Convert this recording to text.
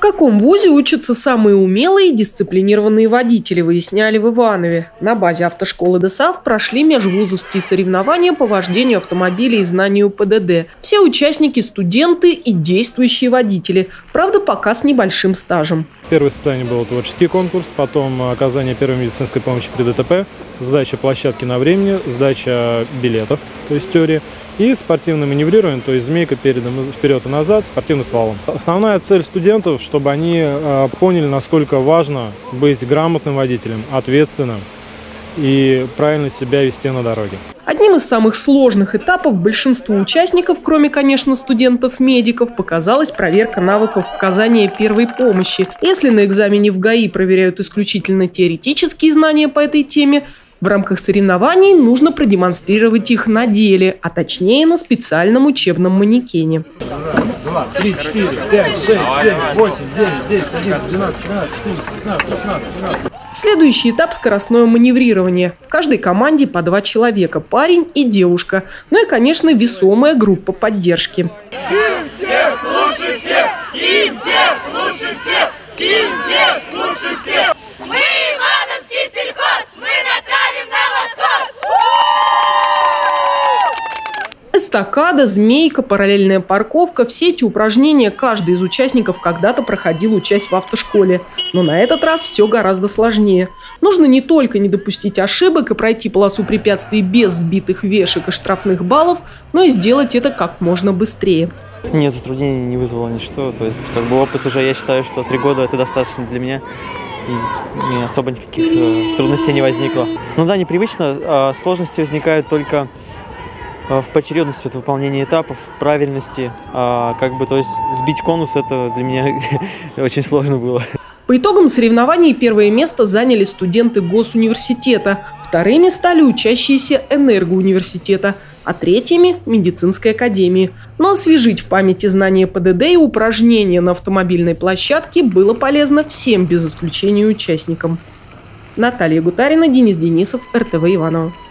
каком вузе учатся самые умелые и дисциплинированные водители, выясняли в Иванове. На базе автошколы ДОСААФ прошли межвузовские соревнования по вождению автомобилей и знанию ПДД. Все участники – студенты и действующие водители. Правда, пока с небольшим стажем. Первое испытание был творческий конкурс, потом оказание первой медицинской помощи при ДТП, сдача площадки на времени, сдача билетов, то есть теория, и спортивное маневрирование, то есть змейка вперед и назад, спортивный слалом. Основная цель студентов, чтобы они поняли, насколько важно быть грамотным водителем, ответственным и правильно себя вести на дороге. Одним из самых сложных этапов большинству участников, кроме, конечно, студентов-медиков, показалась проверка навыков оказания первой помощи. Если на экзамене в ГАИ проверяют исключительно теоретические знания по этой теме, в рамках соревнований нужно продемонстрировать их на деле, а точнее на специальном учебном манекене. 1, 2, 3, 4, 5, 6, 7, 8, 9, 10, 11, 12, 13, 14, 15, 16, 17. Следующий этап – скоростное маневрирование. В каждой команде по 2 человека – парень и девушка. Ну и, конечно, весомая группа поддержки. Химтех лучше всех! Химтех лучше всех! Химтех лучше всех! Мы Ивановский сельхоз! Мы натравим на воскос! Эстакада, змейка, параллельная парковка – все эти упражнения каждый из участников когда-то проходил, учась в автошколе. Но на этот раз все гораздо сложнее. Нужно не только не допустить ошибок и пройти полосу препятствий без сбитых вешек и штрафных баллов, но и сделать это как можно быстрее. Нет, затруднений не вызвало ничто. То есть, опыт уже, я считаю, что 3 года это достаточно для меня. И особо никаких трудностей не возникло. Ну да, непривычно. Сложности возникают только в поочередности от выполнения этапов, в правильности. То есть сбить конус – это для меня очень сложно было. По итогам соревнований первое место заняли студенты Госуниверситета, вторыми стали учащиеся Энергоуниверситета, а третьими – медицинской академии. Но освежить в памяти знания ПДД и упражнения на автомобильной площадке было полезно всем без исключения участникам. Наталья Гутарина, Денис Денисов, РТВ Иваново.